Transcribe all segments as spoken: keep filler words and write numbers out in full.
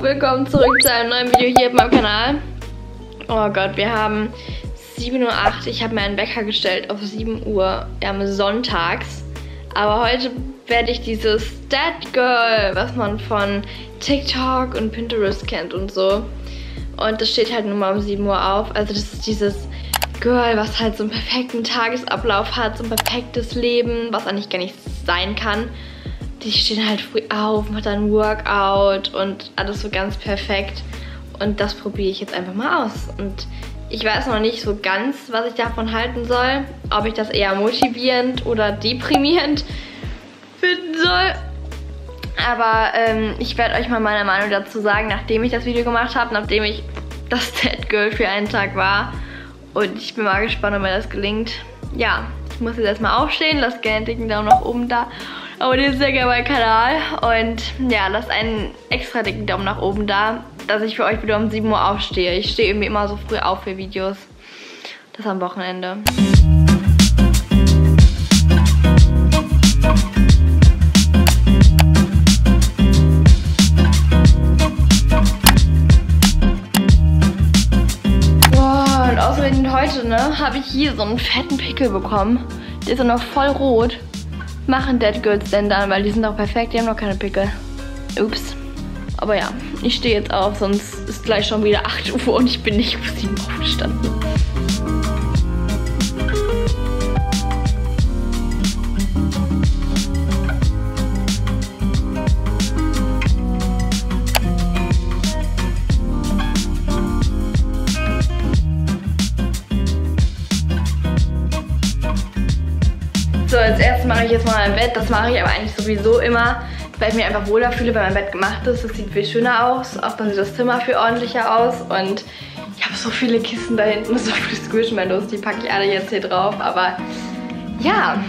willkommen zurück zu einem neuen Video hier auf meinem Kanal. Oh Gott, wir haben sieben Uhr acht. Ich habe mir einen Wecker gestellt auf sieben Uhr am Sonntags. Aber heute werde ich dieses That Girl, was man von TikTok und Pinterest kennt und so. Und das steht halt nur mal um sieben Uhr auf. Also das ist dieses Girl, was halt so einen perfekten Tagesablauf hat, so ein perfektes Leben, was eigentlich gar nicht sein kann. Die stehen halt früh auf, macht dann Workout und alles so ganz perfekt. Und das probiere ich jetzt einfach mal aus. Und ich weiß noch nicht so ganz, was ich davon halten soll. Ob ich das eher motivierend oder deprimierend finden soll. Aber ähm, ich werde euch mal meine Meinung dazu sagen, nachdem ich das Video gemacht habe, nachdem ich das That Girl für einen Tag war. Und ich bin mal gespannt, ob mir das gelingt. Ja, ich muss jetzt erstmal aufstehen, lasst gerne einen dicken Daumen nach oben da. Abonniert sehr gerne meinen Kanal und ja, lasst einen extra dicken Daumen nach oben da, dass ich für euch wieder um sieben Uhr aufstehe. Ich stehe irgendwie immer so früh auf für Videos. Das am Wochenende. Boah, und ausgerechnet heute, ne, habe ich hier so einen fetten Pickel bekommen. Der ist ja noch voll rot. Machen That Girls denn dann, weil die sind doch perfekt, die haben noch keine Pickel. Ups. Aber ja, ich stehe jetzt auf, sonst ist gleich schon wieder acht Uhr und ich bin nicht um sieben Uhr aufgestanden. So, als erstes mache ich jetzt mal mein Bett. Das mache ich aber eigentlich sowieso immer, weil ich mich einfach wohler fühle, wenn mein Bett gemacht ist. Das sieht viel schöner aus. Auch dann sieht das Zimmer viel ordentlicher aus. Und ich habe so viele Kissen da hinten, so viele Squishmallows, die packe ich alle jetzt hier drauf. Aber ja.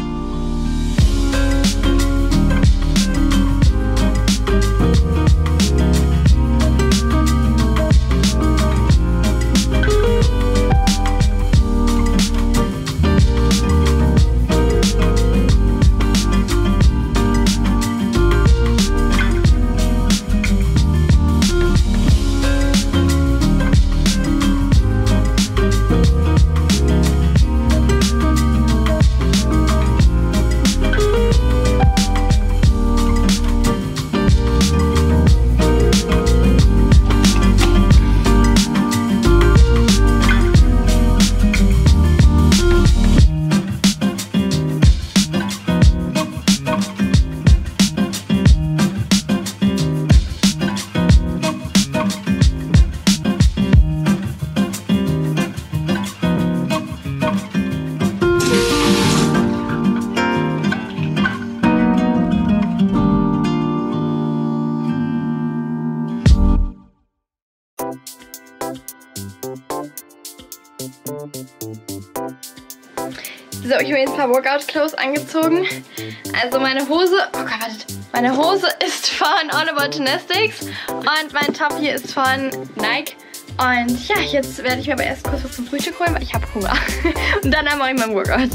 So, ich habe jetzt ein paar Workout-Clothes angezogen. Also meine Hose, oh Gott, wartet. Meine Hose ist von All About Gymnastics und mein Top hier ist von Nike. Und ja, jetzt werde ich mir aber erst kurz was zum Frühstück holen, weil ich habe Hunger. Und dann mache ich meinen Workout.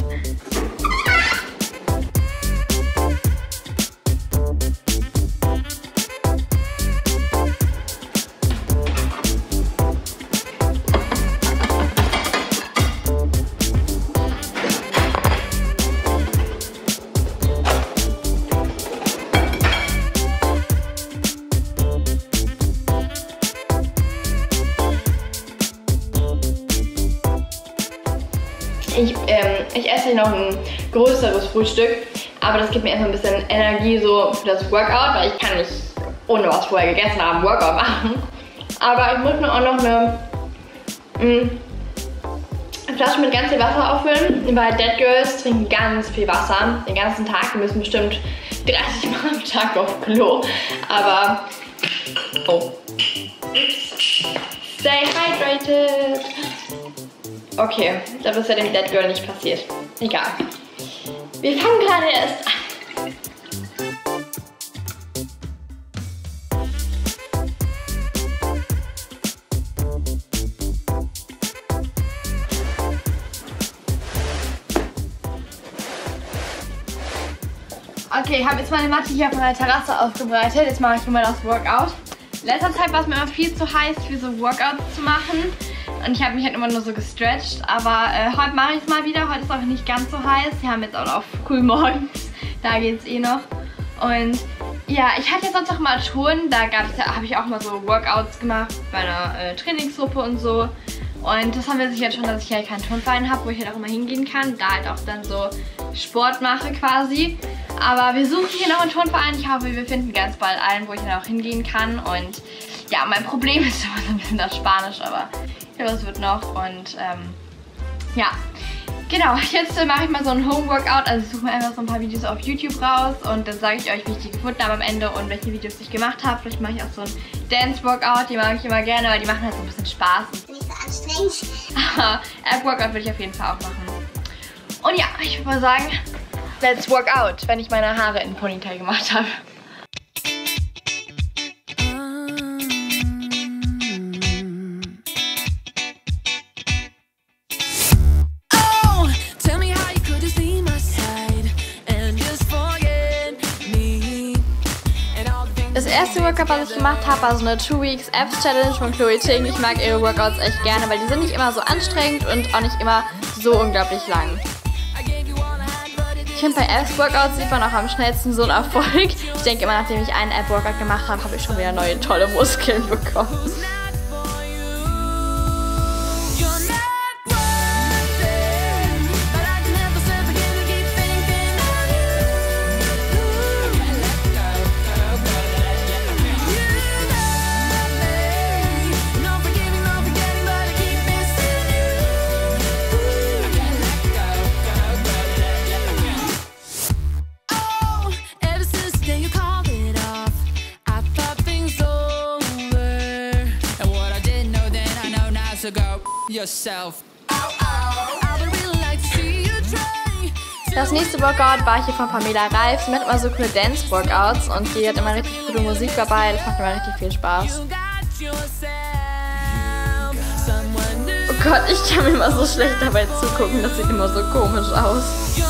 Ich, ähm, ich esse noch ein größeres Frühstück, aber das gibt mir erstmal ein bisschen Energie so für das Workout, weil ich kann nicht ohne was vorher gegessen haben Workout machen. Aber ich muss mir auch noch eine mh, Flasche mit ganz viel Wasser auffüllen, weil That Girls trinken ganz viel Wasser den ganzen Tag. Wir müssen bestimmt dreißig Mal am Tag auf Klo. Aber oh. Stay hydrated. Okay, das ist ja dem That Girl nicht passiert. Egal. Wir fangen gerade erst an. Okay, ich habe jetzt meine Matte hier auf meiner Terrasse aufgebreitet. Jetzt mache ich immer das Workout. In letzter Zeit war es mir immer viel zu heiß für so Workouts zu machen. Und ich habe mich halt immer nur so gestretcht. Aber äh, heute mache ich es mal wieder. Heute ist auch nicht ganz so heiß. Wir haben jetzt auch noch früh morgens. Da geht es eh noch. Und ja, ich hatte ja sonst auch mal Touren. Da ja, habe ich auch mal so Workouts gemacht bei einer äh, Trainingsgruppe und so. Und das haben wir sich jetzt schon, dass ich halt keinen Turnverein habe, wo ich halt auch immer hingehen kann. Da halt auch dann so Sport mache quasi. Aber wir suchen hier noch einen Turnverein. Ich hoffe, wir finden ganz bald einen, wo ich dann auch hingehen kann. Und ja, mein Problem ist immer so ein bisschen das Spanisch, aber ich glaube, es wird noch. Und ähm, ja, genau. Jetzt äh, mache ich mal so ein Home-Workout. Also ich suche mir einfach so ein paar Videos auf YouTube raus und dann sage ich euch, wie ich die gefunden habe am Ende und welche Videos ich gemacht habe. Vielleicht mache ich auch so ein Dance-Workout. Die mag ich immer gerne, weil die machen halt so ein bisschen Spaß. Nicht so anstrengend. Aber App-Workout würde ich auf jeden Fall auch machen. Und ja, ich würde mal sagen, let's work out, wenn ich meine Haare in Ponytail gemacht habe. Das erste Workout, was ich gemacht habe, war so eine two weeks Abs Challenge von Chloe Ting. Ich mag ihre Workouts echt gerne, weil die sind nicht immer so anstrengend und auch nicht immer so unglaublich lang. Ich finde, bei Abs-Workouts sieht man auch am schnellsten so einen Erfolg. Ich denke immer, nachdem ich einen Ab-Workout gemacht habe, habe ich schon wieder neue tolle Muskeln bekommen. Das nächste Workout war hier von Pamela Reif. Sie macht immer so coole Dance-Workouts und die hat immer richtig gute Musik dabei. Das macht immer richtig viel Spaß. Oh Gott, ich kann mir immer so schlecht dabei zugucken. Das sieht immer so komisch aus.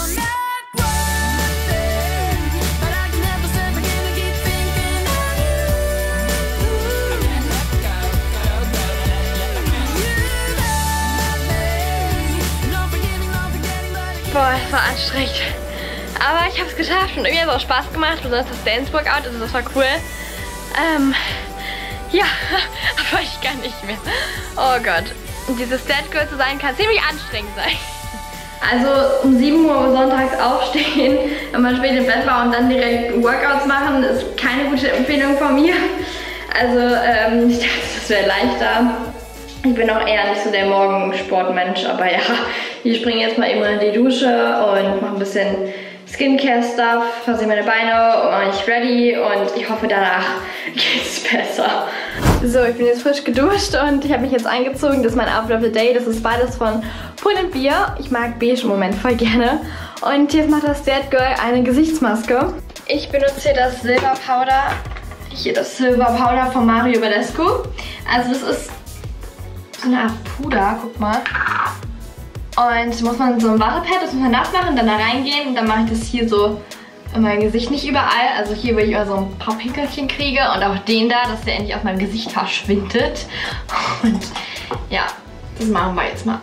Boah, es war anstrengend. Aber ich habe es geschafft und irgendwie hat es auch Spaß gemacht, besonders das Dance-Workout, also das war cool. Ähm, ja, aber ich kann nicht mehr. Oh Gott. Und dieses Dead Girl zu sein kann ziemlich anstrengend sein. Also um sieben Uhr sonntags aufstehen, wenn man spät im Bett war und dann direkt Workouts machen, ist keine gute Empfehlung von mir. Also ähm, ich dachte, das wäre leichter. Ich bin auch eher nicht so der Morgensportmensch, aber ja, ich springe jetzt mal eben in die Dusche und mache ein bisschen Skincare-Stuff, rasiere meine Beine und mache mich ready und ich hoffe, danach geht's besser. So, ich bin jetzt frisch geduscht und ich habe mich jetzt angezogen. Das ist mein Outfit of the Day. Das ist beides von Pull and Bear. Ich mag beige im Moment voll gerne. Und jetzt macht das Dead Girl eine Gesichtsmaske. Ich benutze hier das Silver Powder. Hier das Silver Powder von Mario Badescu. Also das ist so eine Art Puder, guck mal. Und muss man so ein Wattepad, das muss man nass machen, dann da reingehen und dann mache ich das hier so in mein Gesicht, nicht überall. Also hier, wo ich immer so ein paar Pinkelchen kriege und auch den da, dass der endlich aus meinem Gesicht verschwindet. Und ja, das machen wir jetzt mal.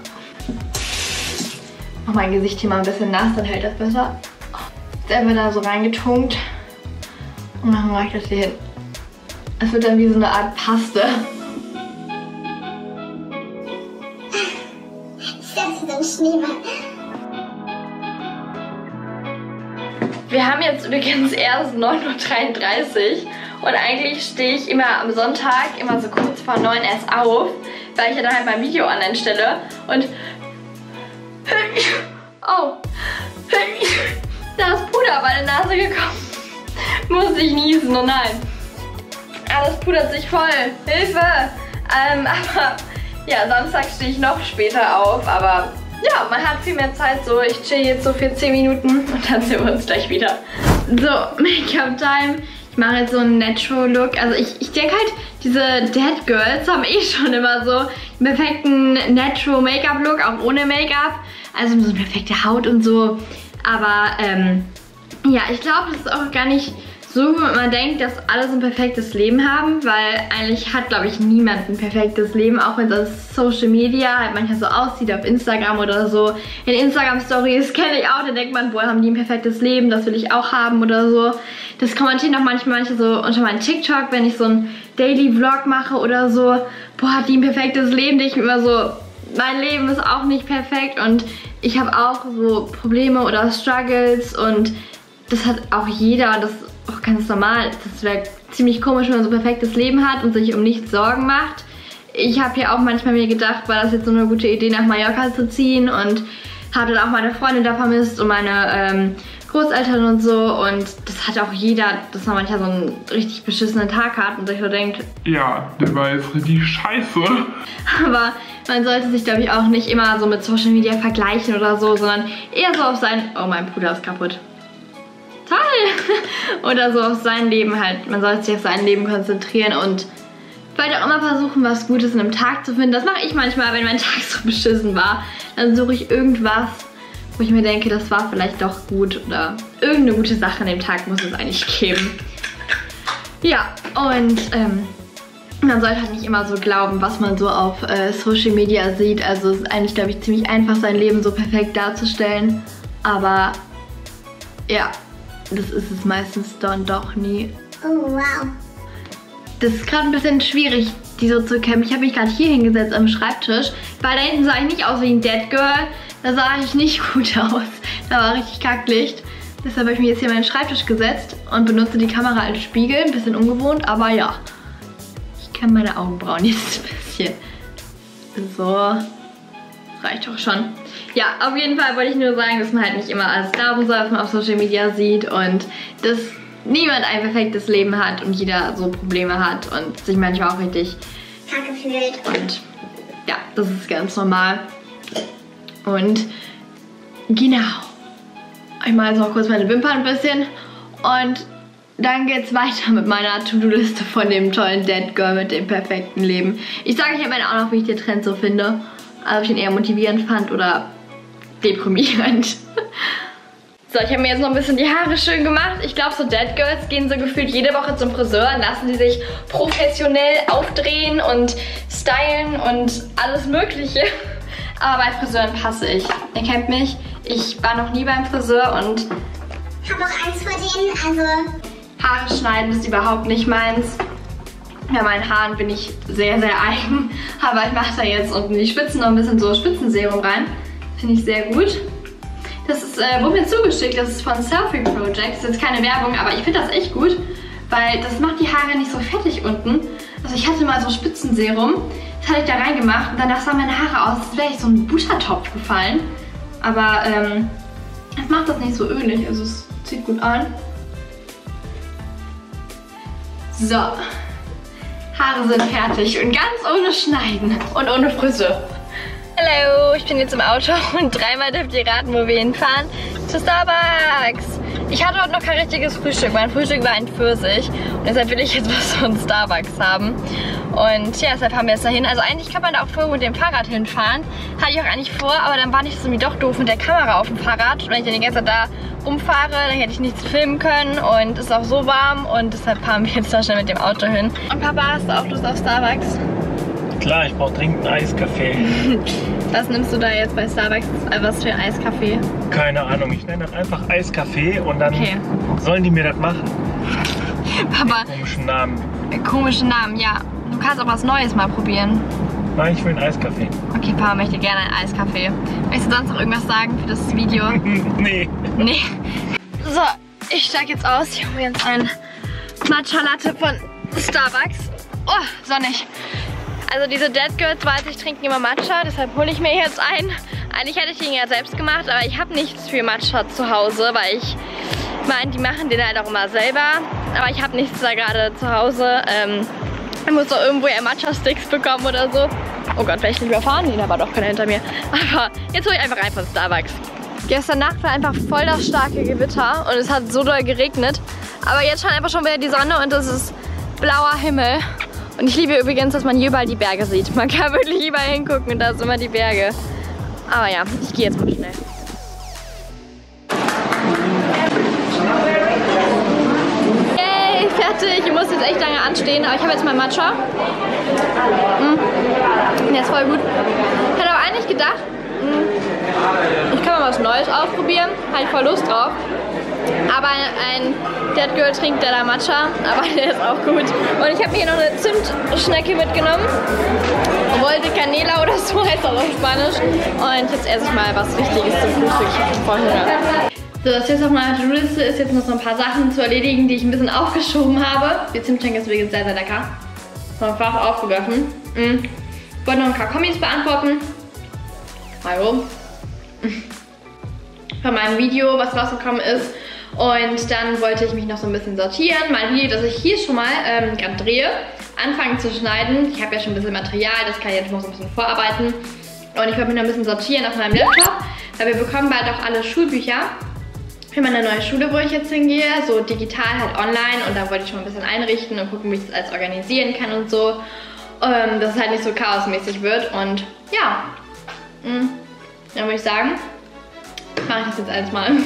Mach mein Gesicht hier mal ein bisschen nass, dann hält das besser. Jetzt einfach da so reingetunkt und dann mache ich das hier hin. Es wird dann wie so eine Art Paste. Wir haben jetzt übrigens erst neun Uhr dreiunddreißig und eigentlich stehe ich immer am Sonntag immer so kurz vor neun erst auf, weil ich ja dann halt mein Video online stelle und oh, da ist Puder auf meine Nase gekommen. Muss ich niesen, oh nein. Alles pudert sich voll. Hilfe! Ähm, aber ja, Samstag stehe ich noch später auf, aber ja, man hat viel mehr Zeit so. Ich chill jetzt so für zehn Minuten und dann sehen wir uns gleich wieder. So, Make-up-Time. Ich mache jetzt so einen Natural-Look. Also ich, ich denke halt, diese Dead Girls haben eh schon immer so einen perfekten Natural-Make-up-Look, auch ohne Make-up. Also so eine perfekte Haut und so. Aber ähm, ja, ich glaube, das ist auch gar nicht so man denkt, dass alle so ein perfektes Leben haben, weil eigentlich hat, glaube ich, niemand ein perfektes Leben, auch wenn es auf Social Media halt manchmal so aussieht, auf Instagram oder so. In Instagram-Stories kenne ich auch, da denkt man, boah, haben die ein perfektes Leben, das will ich auch haben oder so. Das kommentieren auch manchmal manche so unter meinen TikTok, wenn ich so einen Daily-Vlog mache oder so, boah, hat die ein perfektes Leben, denke ich mir immer so, mein Leben ist auch nicht perfekt und ich habe auch so Probleme oder Struggles und das hat auch jeder, das ist auch ganz normal. Das wäre ziemlich komisch, wenn man so ein perfektes Leben hat und sich um nichts Sorgen macht. Ich habe ja auch manchmal mir gedacht, war das jetzt so eine gute Idee, nach Mallorca zu ziehen und habe dann auch meine Freundin da vermisst und meine ähm, Großeltern und so und das hat auch jeder, dass man manchmal so einen richtig beschissenen Tag hat und sich so denkt, ja, der war jetzt richtig scheiße. Aber man sollte sich, glaube ich, auch nicht immer so mit Social Media vergleichen oder so, sondern eher so auf sein... Oh, mein Bruder ist kaputt. Toll! Oder so auf sein Leben halt. Man sollte sich auf sein Leben konzentrieren und vielleicht auch immer versuchen, was Gutes in einem Tag zu finden. Das mache ich manchmal, wenn mein Tag so beschissen war. Dann suche ich irgendwas, wo ich mir denke, das war vielleicht doch gut oder irgendeine gute Sache an dem Tag muss es eigentlich geben. Ja, und ähm, man sollte halt nicht immer so glauben, was man so auf äh, Social Media sieht. Also es ist eigentlich, glaube ich, ziemlich einfach, sein Leben so perfekt darzustellen. Aber ja, das ist es meistens dann doch nie. Oh, wow. Das ist gerade ein bisschen schwierig, die so zu kämpfen. Ich habe mich gerade hier hingesetzt am Schreibtisch, weil da hinten sah ich nicht aus wie ein Dead Girl. Da sah ich nicht gut aus. Da war richtig Kacklicht. Deshalb habe ich mich jetzt hier an meinen Schreibtisch gesetzt und benutze die Kamera als Spiegel. Ein bisschen ungewohnt, aber ja. Ich kann meine Augenbrauen jetzt ein bisschen. So. Das reicht doch schon. Ja, auf jeden Fall wollte ich nur sagen, dass man halt nicht immer alles glauben soll, was man auf Social Media sieht und dass niemand ein perfektes Leben hat und jeder so Probleme hat und sich manchmal auch richtig kacke fühlt. Und ja, das ist ganz normal. Und genau. Ich mache jetzt noch kurz meine Wimpern ein bisschen und dann geht's weiter mit meiner To-Do-Liste von dem tollen Dead Girl mit dem perfekten Leben. Ich sage euch am Ende auch noch, wie ich den Trend so finde. Also ob ich ihn eher motivierend fand oder deprimierend. So, ich habe mir jetzt noch ein bisschen die Haare schön gemacht. Ich glaube, so Dead Girls gehen so gefühlt jede Woche zum Friseur und lassen die sich professionell aufdrehen und stylen und alles Mögliche. Aber bei Friseuren passe ich. Ihr kennt mich. Ich war noch nie beim Friseur und ich habe auch Angst vor denen, also... Haare schneiden ist überhaupt nicht meins. Bei meinen Haaren bin ich sehr, sehr eigen. Aber ich mache da jetzt unten die Spitzen noch ein bisschen so Spitzenserum rein. Finde ich sehr gut. Das ist, äh, wurde mir zugeschickt, das ist von Selfie Project. Das ist jetzt keine Werbung, aber ich finde das echt gut. Weil das macht die Haare nicht so fettig unten. Also ich hatte mal so Spitzenserum. Das hatte ich da reingemacht und danach sahen meine Haare aus, als wäre ich so ein Buttertopf gefallen. Aber ähm, es macht das nicht so ölig, also es sieht gut an. So, Haare sind fertig und ganz ohne Schneiden und ohne Friseur. Hallo, ich bin jetzt im Auto und dreimal dürft ihr raten, wo wir hinfahren. Zu Starbucks. Ich hatte heute noch kein richtiges Frühstück. Mein Frühstück war ein Pfirsich und deshalb will ich jetzt was von Starbucks haben. Und ja, deshalb fahren wir jetzt dahin. Also eigentlich kann man da auch voll mit dem Fahrrad hinfahren. Hatte ich auch eigentlich vor, aber dann war ich das irgendwie doch doof mit der Kamera auf dem Fahrrad. Und wenn ich dann die ganze Zeit da rumfahre, dann hätte ich nichts filmen können und es ist auch so warm und deshalb fahren wir jetzt da schnell mit dem Auto hin. Und Papa, hast du auch Lust auf Starbucks? Klar, ich brauche dringend einen Eiskaffee. Was nimmst du da jetzt bei Starbucks? Was für ein Eiskaffee? Keine Ahnung, ich nenne das einfach Eiskaffee und dann okay. Sollen die mir das machen. Papa. Komischen Namen. Komischen Namen, ja. Du kannst auch was Neues mal probieren. Nein, ich will einen Eiskaffee. Okay, Papa möchte gerne einen Eiskaffee. Möchtest du sonst noch irgendwas sagen für das Video? Nee. Nee. So, ich steige jetzt aus. Ich hole jetzt ein Matcha Latte von Starbucks. Oh, sonnig. Also diese Dead Girls, weiß ich, trinken immer Matcha, deshalb hole ich mir jetzt einen. Eigentlich hätte ich ihn ja selbst gemacht, aber ich habe nichts für Matcha zu Hause, weil ich meine, die machen den halt auch immer selber. Aber ich habe nichts da gerade zu Hause. Ähm, ich muss doch irgendwo ja Matcha-Sticks bekommen oder so. Oh Gott, vielleicht nicht überfahren? Nee, da war doch keiner hinter mir. Aber jetzt hole ich einfach einen von Starbucks. Gestern Nacht war einfach voll das starke Gewitter und es hat so doll geregnet. Aber jetzt scheint einfach schon wieder die Sonne und es ist blauer Himmel. Und ich liebe übrigens, dass man hier überall die Berge sieht. Man kann wirklich überall hingucken und da sind immer die Berge. Aber ja, ich gehe jetzt mal schnell. fertig. Ich muss jetzt echt lange anstehen, aber ich habe jetzt mein Matcha. Mm. Der ist voll gut. Ich hätte aber eigentlich gedacht, mm, ich kann mal was Neues ausprobieren. Habe ich voll Lust drauf. Aber ein Dead Girl trinkt der da Matcha, aber der ist auch gut. Und ich habe mir hier noch eine Zimtschnecke mitgenommen. Wollte Canela oder so heißt das auf Spanisch. Und jetzt esse ich mal was Richtiges zum Frühstück. Ich habe voll Hunger. So, das jetzt auf meiner To-Do-Liste ist jetzt noch so ein paar Sachen zu erledigen, die ich ein bisschen aufgeschoben habe. Die Zimtschnecke ist übrigens sehr, sehr lecker. Einfach aufgeworfen. Mhm. Ich wollte noch ein paar Kommis beantworten. Hallo. Von meinem Video, was rausgekommen ist. Und dann wollte ich mich noch so ein bisschen sortieren. Mein Video, das ich hier schon mal ähm, gerade drehe, anfangen zu schneiden. Ich habe ja schon ein bisschen Material, das kann ich jetzt noch so ein bisschen vorarbeiten. Und ich wollte mich noch ein bisschen sortieren auf meinem Laptop, weil wir bekommen bald auch alle Schulbücher für meine neue Schule, wo ich jetzt hingehe. So digital halt online. Und da wollte ich schon ein bisschen einrichten und gucken, wie ich das alles organisieren kann und so. Ähm, dass es halt nicht so chaosmäßig wird. Und ja, mhm. Dann würde ich sagen, mache ich das jetzt alles mal.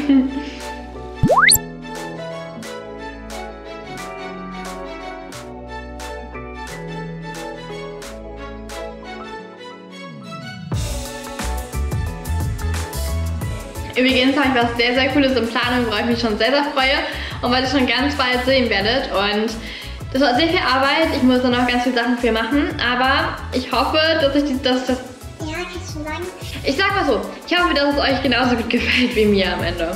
Übrigens habe ich was sehr, sehr Cooles in Planung, worauf ich mich schon sehr, sehr freue und was ihr schon ganz bald sehen werdet. Und das war sehr viel Arbeit, ich muss noch ganz viele Sachen für machen, aber ich hoffe, dass ich die, dass das... Ja, kannst du schon sagen? Ich sag mal so, ich hoffe, dass es euch genauso gut gefällt wie mir am Ende.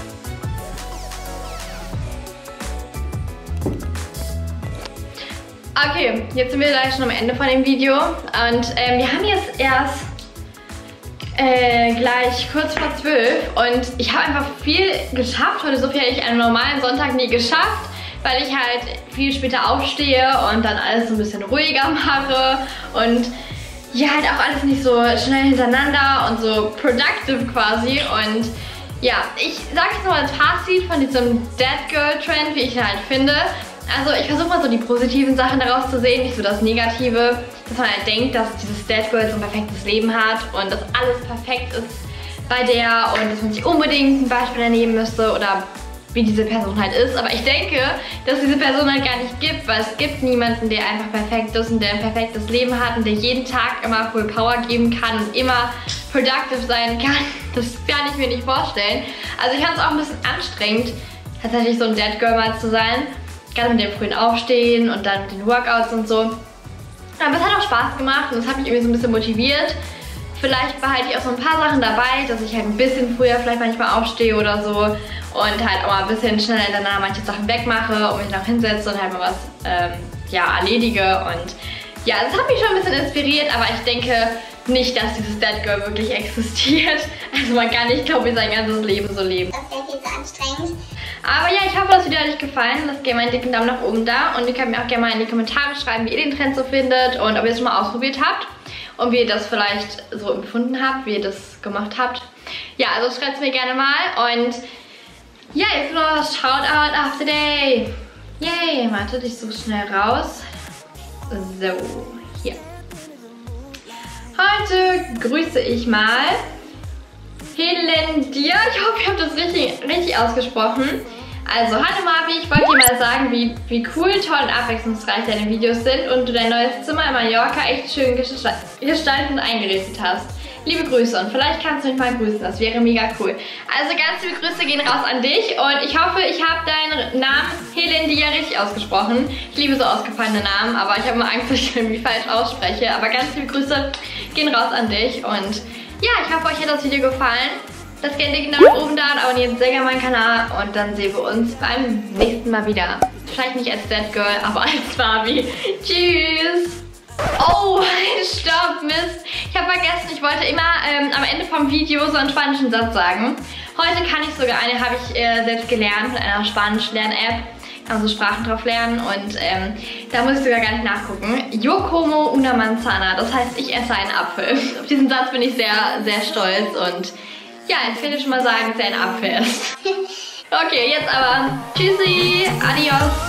Okay, jetzt sind wir gleich schon am Ende von dem Video und ähm, wir haben jetzt erst äh, gleich kurz vor zwölf und ich habe einfach viel geschafft. Heute so viel hätte ich an einem normalen Sonntag nie geschafft, weil ich halt viel später aufstehe und dann alles so ein bisschen ruhiger mache und ja, halt auch alles nicht so schnell hintereinander und so productive quasi. Und ja, ich sage jetzt mal als Fazit von diesem Dead Girl Trend, wie ich ihn halt finde. Also ich versuche mal so die positiven Sachen daraus zu sehen, nicht so das Negative, dass man halt denkt, dass dieses Dead Girl so ein perfektes Leben hat und dass alles perfekt ist bei der und dass man sich unbedingt ein Beispiel daneben müsste oder wie diese Person halt ist. Aber ich denke, dass diese Person halt gar nicht gibt, weil es gibt niemanden, der einfach perfekt ist und der ein perfektes Leben hat und der jeden Tag immer Full Power geben kann und immer productive sein kann. Das kann ich mir nicht vorstellen. Also ich fand es auch ein bisschen anstrengend, tatsächlich so ein Dead Girl mal zu sein. Gerade mit dem frühen Aufstehen und dann mit den Workouts und so. Aber es hat auch Spaß gemacht und es hat mich irgendwie so ein bisschen motiviert. Vielleicht behalte ich auch so ein paar Sachen dabei, dass ich halt ein bisschen früher vielleicht manchmal aufstehe oder so und halt auch mal ein bisschen schneller danach manche Sachen wegmache und mich noch hinsetze und halt mal was ähm, ja, erledige. Und ja, das hat mich schon ein bisschen inspiriert, aber ich denke nicht, dass dieses Dead Girl wirklich existiert. Also man kann nicht, glaube ich, sein ganzes Leben so leben. Das wäre viel zu anstrengend. Aber ja, ich hoffe, das Video hat euch gefallen. Lasst gerne mal einen dicken Daumen nach oben da. Und ihr könnt mir auch gerne mal in die Kommentare schreiben, wie ihr den Trend so findet und ob ihr es schon mal ausprobiert habt. Und wie ihr das vielleicht so empfunden habt, wie ihr das gemacht habt. Ja, also schreibt es mir gerne mal. Und ja, jetzt noch das Shoutout of the Day. Yay, warte, ich suche schnell raus. So, hier. Heute grüße ich mal Helendia. Ich hoffe, ich habe das richtig, richtig ausgesprochen. Also, hallo Marvi, ich wollte dir mal sagen, wie, wie cool, toll und abwechslungsreich deine Videos sind und du dein neues Zimmer in Mallorca echt schön gestaltet und eingerichtet hast. Liebe Grüße und vielleicht kannst du mich mal grüßen, das wäre mega cool. Also ganz liebe Grüße gehen raus an dich und ich hoffe, ich habe deinen Namen Helendia richtig ausgesprochen. Ich liebe so ausgefallene Namen, aber ich habe immer Angst, dass ich irgendwie falsch ausspreche. Aber ganz liebe Grüße gehen raus an dich und ja, ich hoffe, euch hat das Video gefallen. Lasst gerne den Daumen nach oben da und abonniert sehr gerne meinen Kanal und dann sehen wir uns beim nächsten Mal wieder. Vielleicht nicht als Dead Girl, aber als Barbie. Tschüss! Oh, stopp, Mist. Ich habe vergessen, ich wollte immer ähm, am Ende vom Video so einen spanischen Satz sagen. Heute kann ich sogar eine, habe ich äh, selbst gelernt mit einer Spanisch-Lern-App. Kann man so Sprachen drauf lernen und ähm, da muss ich sogar gar nicht nachgucken. Yo como una manzana, das heißt, ich esse einen Apfel. Auf diesen Satz bin ich sehr, sehr stolz und ja, ich will schon mal sagen, dass er ein Apfel ist. Okay, jetzt aber tschüssi, adios.